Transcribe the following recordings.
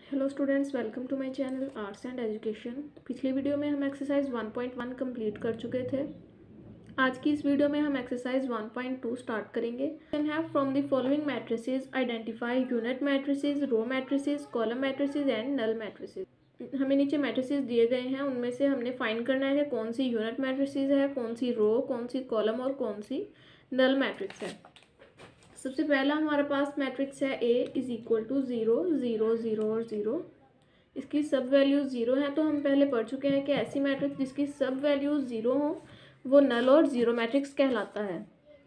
Hello students, welcome to my channel arts and education. पिछली video में हम exercise 1.1 complete कर चुके थे। आज की इस वीडियो में हम एक्सरसाइज 1.2 स्टार्ट करेंगे। Can have from the following matrices identify unit matrices, row matrices, column matrices and null matrices. हमें नीचे मैट्रिसेस दिए गए हैं, उनमें से हमने फाइंड करना है कि कौन सी यूनिट मैट्रिसेस है, कौन सी रो, कौन सी कॉलम और कौन सी नल मैट्रिक्स है। सबसे पहला हमारे पास मैट्रिक्स है ए इज इक्वल टू 0 0 0 और 0। इसकी सब वैल्यूज 0 हैं, तो हम पहले पढ़ चुके हैं कि ऐसी मैट्रिक्स जिसकी सब वैल्यूज 0 हो वो नल और जीरो मैट्रिक्स कहलाता है।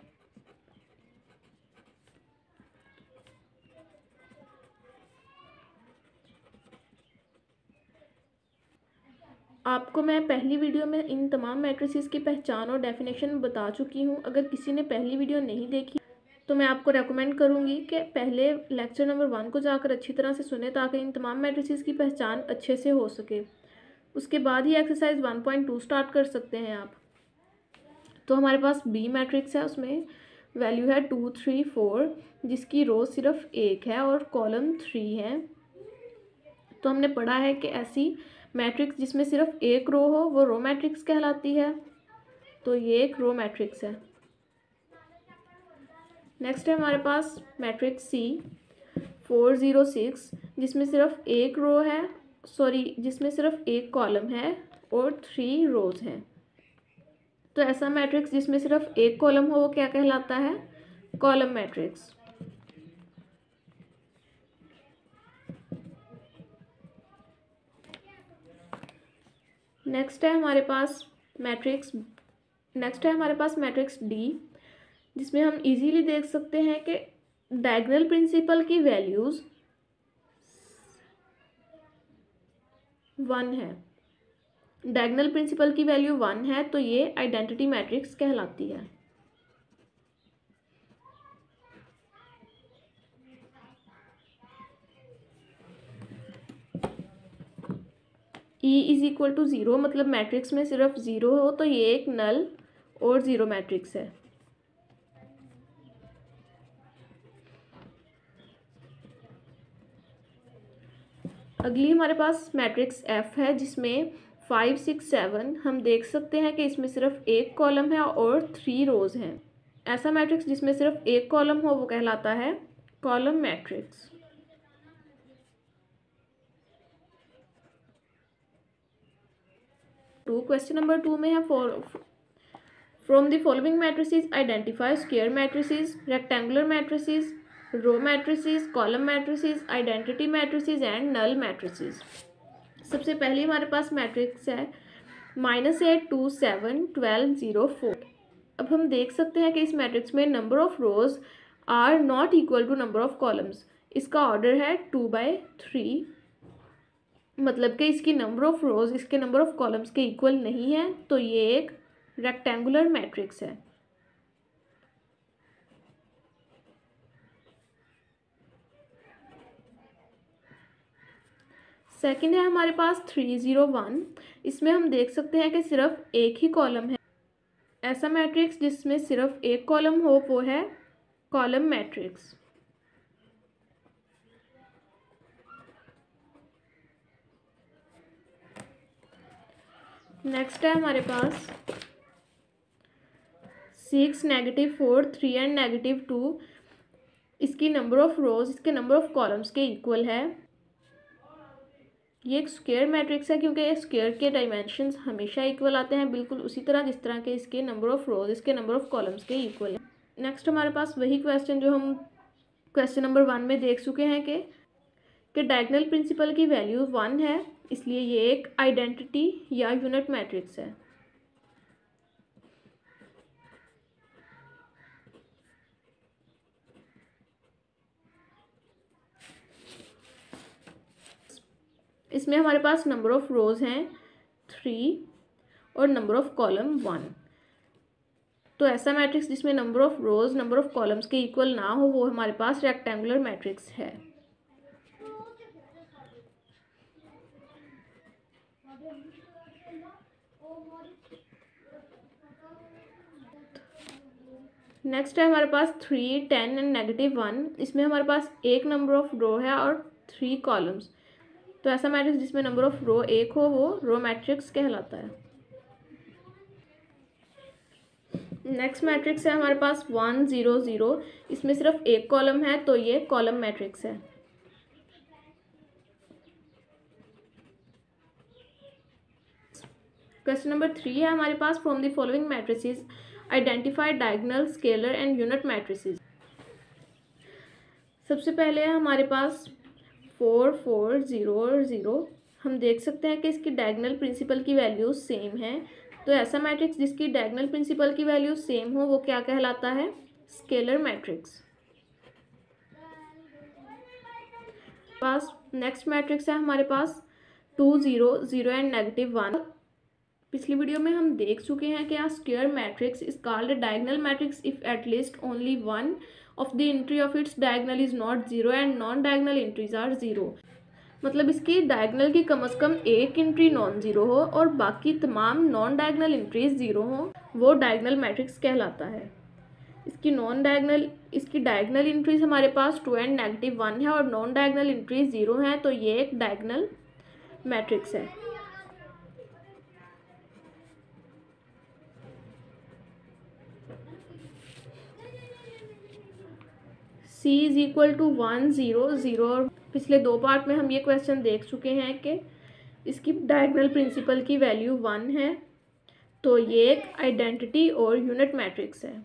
आपको मैं पहली वीडियो में इन तमाम मैट्रिसेस की पहचान और डेफिनेशन बता चुकी हूँ। अगर किसी ने पहली वीडियो नहीं देखी तो मैं आपको रेकमेंड करूँगी कि पहले लेक्चर नंबर 1 को जाकर अच्छी तरह से सुने, ताकि इन तमाम मैट्रिसेस की पहचान अच्छे से हो सके। उसके बाद ही एक्सरसाइज 1.2 स्टार्ट कर सकते हैं आप। तो हमारे पास बी मैट्रिक्स है, उसमें वैल्यू है 2 3 4, जिसकी रो सिर्फ 1 है और कॉलम 3 है। तो हमने पढ़ा है कि ऐसी मैट्रिक्स जिसमें सिर्फ एक रो हो वो रो मैट्रिक्स कहलाती है। तो ये एक रो मैट्रिक्स है। नेक्स्ट है हमारे पास मैट्रिक्स सी 4 0 6, जिसमें सिर्फ एक रो है, जिसमें सिर्फ एक कॉलम है और 3 रोज हैं। तो ऐसा मैट्रिक्स जिसमें सिर्फ एक कॉलम हो वो क्या कहलाता है? Column matrix. नेक्स्ट है हमारे पास मैट्रिक्स डी, जिसमें हम इजीली देख सकते हैं कि डायगोनल प्रिंसिपल की वैल्यूज 1 है। डायगोनल प्रिंसिपल की वैल्यू 1 है, तो ये आइडेंटिटी मैट्रिक्स कहलाती है। ई इज इक्वल टू 0, मतलब मैट्रिक्स में सिर्फ 0 हो तो ये एक नल और जीरो मैट्रिक्स है। अगली हमारे पास मैट्रिक्स एफ है, जिसमें 5 6 7 हम देख सकते हैं कि इसमें सिर्फ एक कॉलम है और 3 रोज हैं। ऐसा मैट्रिक्स जिसमें सिर्फ एक कॉलम हो वो कहलाता है कॉलम मैट्रिक्स। क्वेश्चन नंबर 2 में है from the following matrices identify square matrices, rectangular matrices, row matrices, column matrices, identity matrices and null matrices. सबसे पहले हमारे पास मैट्रिक्स है -8 2 7 12 0 4। अब हम देख सकते हैं कि इस मैट्रिक्स में number of rows are not equal to number of columns. इसका ऑर्डर है 2/3, मतलब कि इसकी नंबर ऑफ रोज इसके नंबर ऑफ कॉलम्स के इक्वल नहीं है, तो ये एक रेक्टेंगुलर मैट्रिक्स है। सेकंड है हमारे पास 3 0 1, इसमें हम देख सकते हैं कि सिर्फ एक ही कॉलम है। ऐसा मैट्रिक्स जिसमें सिर्फ एक कॉलम हो वो है कॉलम मैट्रिक्स। नेक्स्ट है हमारे पास 6 -4 3 एंड -2, इसकी नंबर ऑफ रोज इसके नंबर ऑफ कॉलम्स के इक्वल है। ये एक स्क्वायर मैट्रिक्स है, क्योंकि स्क्वायर के डायमेंशंस हमेशा इक्वल आते हैं, बिल्कुल उसी तरह जिस तरह के इसके नंबर ऑफ रोज इसके नंबर ऑफ कॉलम्स के इक्वल है। नेक्स्ट हमारे पास वही क्वेश्चन जो हम क्वेश्चन नंबर 1 में देख चुके हैं कि डायगोनल प्रिंसिपल की वैल्यू 1 है, इसलिए ये एक आइडेंटिटी या यूनिट मैट्रिक्स है। इसमें हमारे पास नंबर ऑफ रोज हैं 3 और नंबर ऑफ कॉलम 1। तो ऐसा मैट्रिक्स जिसमें number of rows number of columns के इक्वल ना हो वो हमारे पास रेक्टेंगुलर मैट्रिक्स है। नेक्स्ट है हमारे पास 3 10 एंड -1, इसमें हमारे पास एक नंबर ऑफ रो है और 3 कॉलम्स। तो ऐसा मैट्रिक्स जिसमें नंबर ऑफ रो एक हो वो रो मैट्रिक्स कहलाता है। नेक्स्ट मैट्रिक्स है हमारे पास 1 0 0। इसमें सिर्फ एक कॉलम है तो ये कॉलम मैट्रिक्स है। क्वेश्चन नंबर 3 है हमारे पास, from the following matrices identify diagonal, scalar and unit matrices. सबसे पहले है हमारे पास 4 4 0 और 0। हम देख सकते हैं कि इसकी डायगोनल प्रिंसिपल की वैल्यूज सेम है। तो ऐसा मैट्रिक्स जिसकी डायगोनल प्रिंसिपल की वैल्यूज सेम हो वो क्या कहलाता है? Scalar matrix. पास नेक्स्ट मैट्रिक्स है हमारे पास 2 0 0 एंड -1। पिछली वीडियो में हम देख चुके हैं कि square matrix is called diagonal matrix if at least only one of the entry of its diagonal is not zero and non diagonal entries are zero. मतलब इसकी डायगोनल की कम से कम एक एंट्री नॉन जीरो हो और बाकी तमाम नॉन डायगोनल एंट्रीज जीरो हो, वो डायगोनल मैट्रिक्स कहलाता है। इसकी डायगोनल एंट्रीज हमारे पास 2 एंड -1 है और नॉन डायगोनल एंट्रीज जीरो हैं, तो ये एक डायगोनल मैट्रिक्स है। C is equal to 1 0 0। और पिछले दो पार्ट में हम ये क्वेश्चन देख चुके हैं कि इसकी डायगोनल प्रिंसिपल की वैल्यू 1 है, तो ये एक आइडेंटिटी और यूनिट मैट्रिक्स है।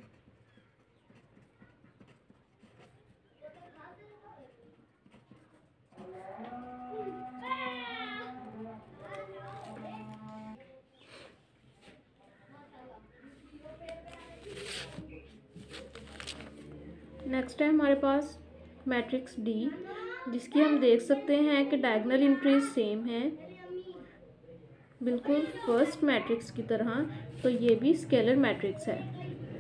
नेक्स्ट है हमारे पास मैट्रिक्स D, जिसकी हम देख सकते हैं कि डायगोनल एंट्रीज सेम है बिल्कुल फर्स्ट मैट्रिक्स की तरह, तो ये भी स्केलर मैट्रिक्स है।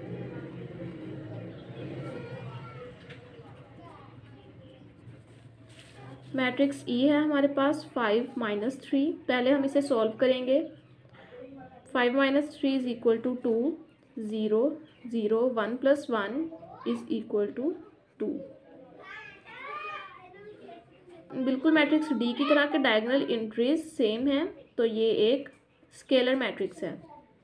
मैट्रिक्स E है हमारे पास 5 -3। पहले हम इसे सॉल्व करेंगे। 5 - 3 is equal to 2 0 0 1 + 1 is equal to 2। बिल्कुल मैट्रिक्स D की तरह के डायगोनल एंट्रीज सेम है, तो ये एक स्केलर मैट्रिक्स है।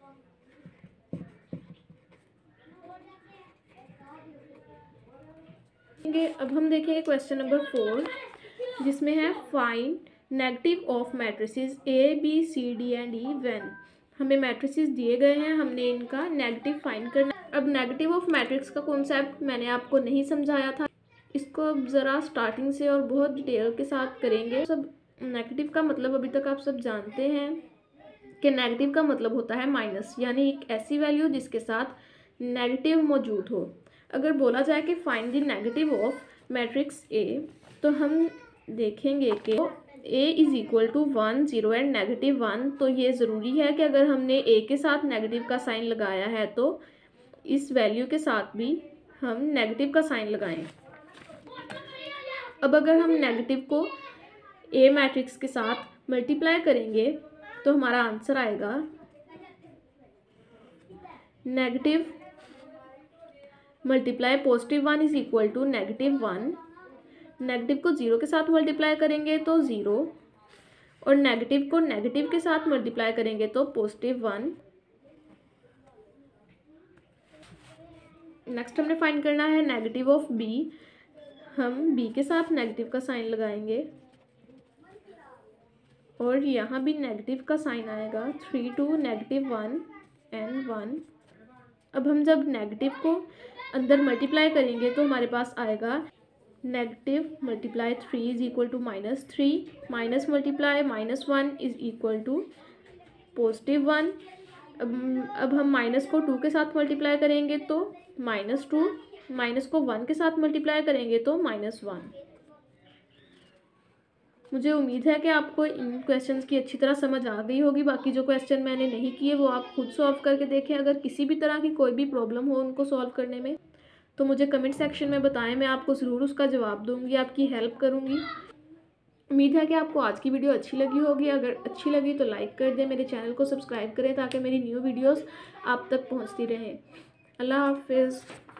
अब हम देखेंगे क्वेश्चन नंबर 4, जिसमें है find negative of matrices A B C D and E when. हमें मैट्रिसेस दिए गए हैं, हमने इनका नेगेटिव फाइंड करना। अब नेगेटिव ऑफ मैट्रिक्स का कॉन्सेप्ट मैंने आपको नहीं समझाया था, इसको अब ज़रा स्टार्टिंग से और बहुत डिटेल के साथ करेंगे। सब नेगेटिव का मतलब अभी तक आप सब जानते हैं कि नेगेटिव का मतलब होता है माइनस, यानी एक ऐसी वैल्यू जिसके साथ नेगेटिव मौजूद हो। अगर बोला जाए कि find the negative of matrix A, तो हम देखेंगे कि A is equal to 1 0 and -1। तो ये ज़रूरी है कि अगर हमने A के साथ नेगेटिव का साइन लगाया है तो इस वैल्यू के साथ भी हम नेगेटिव का साइन लगाएं। अब अगर हम नेगेटिव को A मैट्रिक्स के साथ मल्टीप्लाई करेंगे तो हमारा आंसर आएगा negative multiply +1 is equal to -1। Negative को 0 के साथ मल्टीप्लाई करेंगे तो 0 और नेगेटिव को नेगेटिव के साथ मल्टीप्लाई करेंगे तो +1। नेक्स्ट हमने फाइंड करना है नेगेटिव ऑफ B। हम B के साथ नेगेटिव का साइन लगाएंगे और यहाँ भी नेगेटिव का साइन आएगा। 3 2 -1 and 1। अब हम जब नेगेटिव को अंदर मल्टीप्लाई करेंगे तो हमारे पास आएगा negative multiply 3 is equal to -3 minus multiply -1 is equal to +1। अब हम माइनस को 2 के साथ मल्टीप्लाई करेंगे तो -2, माइनस को 1 के साथ मल्टीप्लाई करेंगे तो -1। मुझे उम्मीद है कि आपको इन क्वेश्चंस की अच्छी तरह समझ आ गई होगी। बाकी जो क्वेश्चन मैंने नहीं किए वो आप खुद सॉल्व करके देखें। अगर किसी भी तरह की कोई भी प्रॉब्लम हो उनको सॉल्व करने में तो मुझे कमेंट सेक्शन में बताएं, मैं आपको ज़रूर उसका जवाब दूंगी, आपकी हेल्प करूंगी। उम्मीद है कि आपको आज की वीडियो अच्छी लगी होगी। अगर अच्छी लगी तो लाइक कर दें, मेरे चैनल को सब्सक्राइब करें ताकि मेरी न्यू वीडियोस आप तक पहुंचती रहें। अल्लाह हाफिज़।